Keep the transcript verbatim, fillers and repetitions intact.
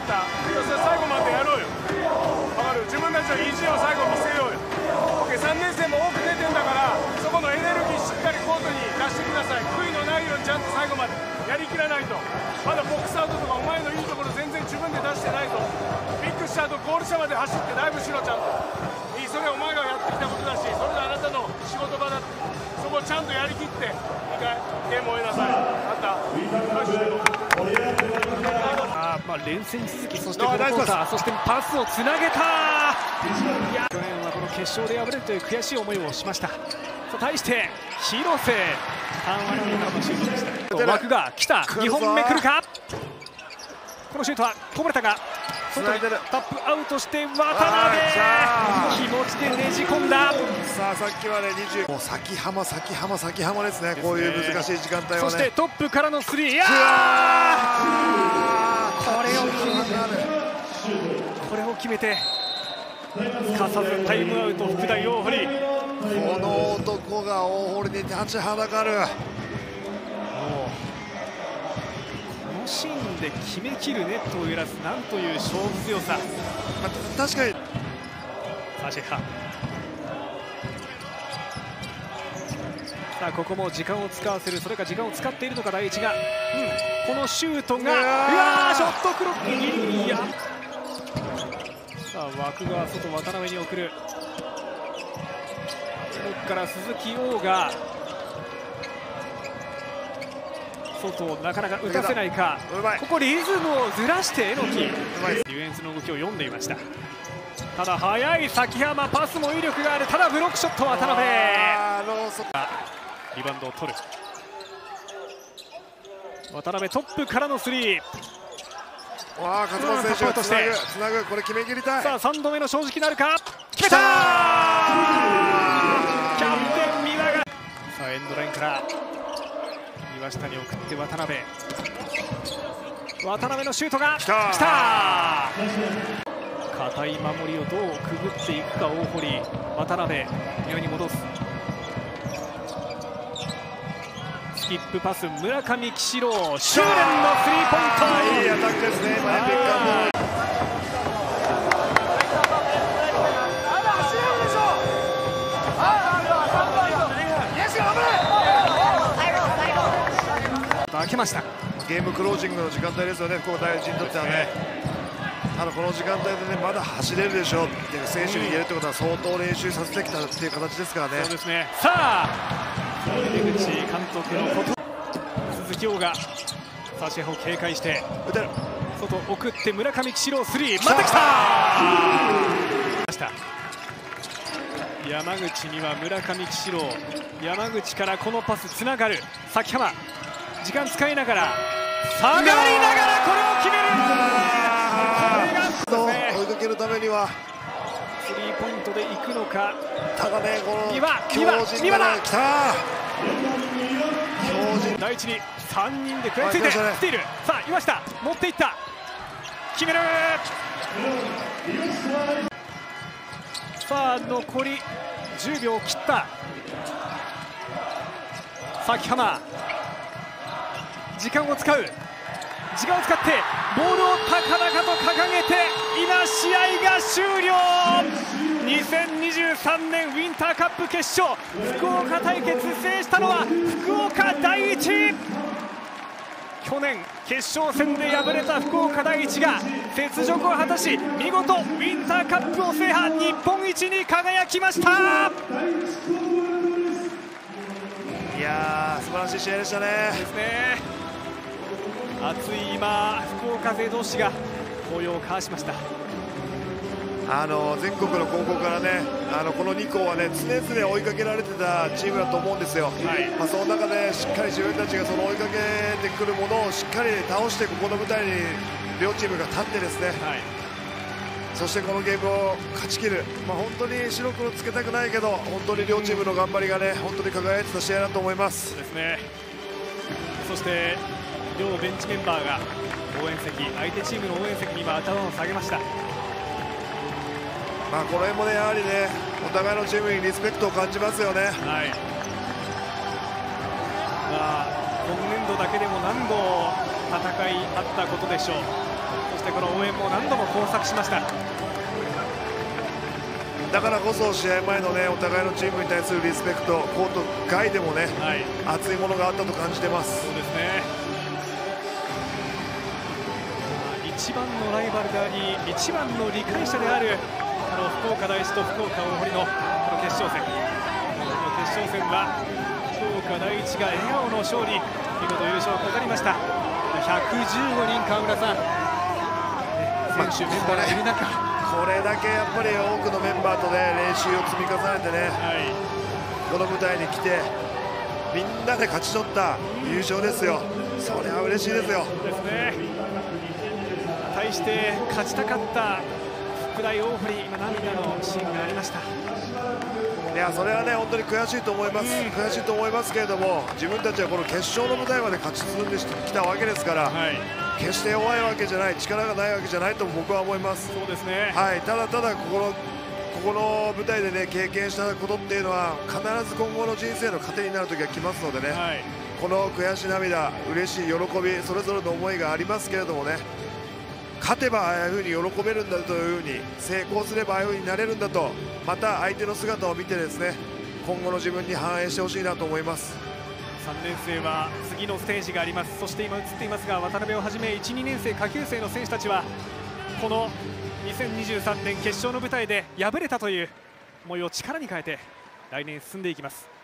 ったそれ最後までやろうよ。分かる？自分たちの意地を最後見せようよ。 OK、さんねん生も多く出てんだから、そこのエネルギーしっかりコートに出してください。悔いのないようにちゃんと最後までやりきらないと。まだボックスアウトとかお前のいいところ全然自分で出してないと。ビッグした後ゴール下まで走ってダイブしろちゃんと。いい、それお前がやってきたことだし、それがあなたの仕事場だって。そこちゃんとやりきっていいかい、ゲームを終えなさい。あったあ、まあ、連戦続き、そしてこのクォーター、そしてパスをつなげた。いや、去年はこの決勝で敗れるという悔しい思いをしました。さあ対して広瀬、ターンワンからのシュートでした。枠が来た、にほんめ来るか。このシュートはこぼれたが外にタップアウトして渡辺、気持ちでねじ込んだ。 さあさっきはねにじゅう、もう先浜先浜先浜ですね。こういう難しい時間帯はね。 そしてトップからのスリー、いやー、これを決めてこれを決めてすかさずタイムアウト、福大大堀。 この男が大堀に立ちはだかる。 このシーンで決めきるネットを揺らす、なんという勝負強さ。 まあ、確かにサシェハ、さあここも時間を使わせる、それか時間を使っているのか第一が、うん、このシュートが、うわー、ショットクロックギリギリ、いや、さあ枠が外、渡辺に送る。ここから鈴木王が外をなかなか打たせないか。ここリズムをずらして榎木、ディフェンスの動きを読んでいました。ただ速い崎浜、パスも威力がある。ただブロックショット渡辺、リバウンドを取る。渡辺トップからのスリー。 わあ、勝俣選手がつなぐ、つなぐ、これ決め切りたい。 さあさんどめの正直なるか、決めたー。キャプテン三輪が、さあエンドラインから岩下に送って渡辺、渡辺のシュートがきたー。堅い守りをどうくぐっていくか大堀。渡辺三輪に戻す、スキップパス、村上喜史郎、執念のスリーポイント。 いいアタックですね。今ね、ベッカム開けました。 ゲームクロージングの時間帯ですよね、福岡第一にとってはね。あのこの時間帯でね、まだ走れるでしょっていう選手に言えるってことは相当練習させてきたっていう形ですからね。 そうですね。さあ出口監督のこと、鈴木王がサシェホを警戒して打てる、 外送って村上喜史郎スリー、また来たー。山口には村上喜史郎、山口からこのパスつながる。崎浜時間使いながら下がりながらこれを決める。 追いかけるためにはスリーポイントでいくのか。 ただね、この三輪強靭がね、来た。強靭、 第一にさんにんで食らいついてスティール。さあ岩下持っていった、決める。さあ残りじゅうびょうを切った。崎浜時間を使う、時間を使ってボールを高々と掲げて今試合が終了。にせんにじゅうさんねんウィンターカップ決勝、福岡対決制したのは福岡第一。去年決勝戦で敗れた福岡第一が雪辱を果たし、見事ウィンターカップを制覇、日本一に輝きました。 いやー、素晴らしい試合でしたね。 ですね。熱い今福岡勢同士が抱擁を交わしました。 あの全国の高校からね、あのこのに校はね、常々追いかけられてたチームだと思うんですよ。はい、まあその中でしっかり自分たちがその追いかけてくるものをしっかり倒して、ここの舞台に両チームが立ってですね、はい、そしてこのゲームを勝ち切る、まあ、本当に白黒つけたくないけど、本当に両チームの頑張りがね、本当に輝いてた試合だと思います。 そうですね。そして両ベンチメンバーが応援席、相手チームの応援席に今頭を下げました。 まあこの辺もね、やはりね、お互いのチームにリスペクトを感じますよね。はい、 まあ、今年度だけでも何度戦いあったことでしょう。そそしてこの応援も何度も交錯しました。 だからこそ試合前のねお互いのチームに対するリスペクト、コート外でもね、はい、熱いものがあったと感じてます。 そうですね、一番のライバルであり一番の理解者であるこの福岡第一と福岡大濠のこの決勝戦、この決勝戦は福岡第一が笑顔の勝利、見事優勝を飾りました。ひゃくじゅうごにん、川村さん、選手、メンバーがいる中、 これだけやっぱり多くのメンバーとね練習を積み重ねてね、はい、この舞台に来てみんなで勝ち取った優勝ですよ。それは嬉しいですよ。 ですね。対して勝ちたかった福大大濠、今涙のシーンがありました。 いやそれはね本当に悔しいと思います、うん、悔しいと思いますけれども、自分たちはこの決勝の舞台まで勝ち進んできたわけですから、はい、決して弱いわけじゃない、力がないわけじゃないと僕は思います。 そうですね、 はい、ただただここのここの舞台でね経験したことっていうのは必ず今後の人生の糧になる時が来ますのでね、はい、この悔し涙、嬉しい喜び、それぞれの思いがありますけれどもね、勝てばああいうふうに喜べるんだというふうに、成功すればああいうふうになれるんだと、また相手の姿を見てですね今後の自分に反映してほしいなと思います。 さんねん生は次のステージがあります。そして今映っていますが渡辺をはじめいち、にねん生、下級生の選手たちはこのにせんにじゅうさんねん決勝の舞台で敗れたという思いを力に変えて来年進んでいきます。